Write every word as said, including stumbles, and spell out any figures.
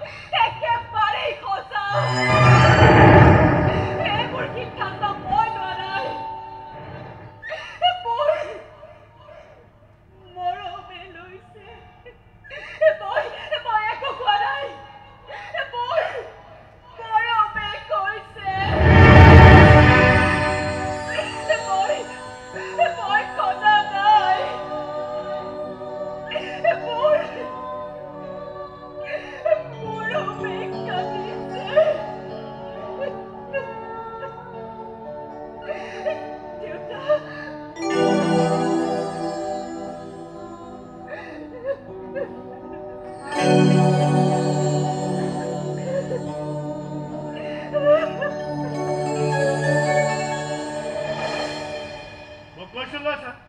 একেবাৰেই সঁচা এইবোৰ সিদ্ধান্ত মই লোৱা নাই মোৰ মৰমে লৈছে মই মই একো কোৱা নাই মোৰ মৰমে কৈছে মই মই কন্দা নাই মোৰ মৰমে কান্দিছে দেউতা মই কৈছিলো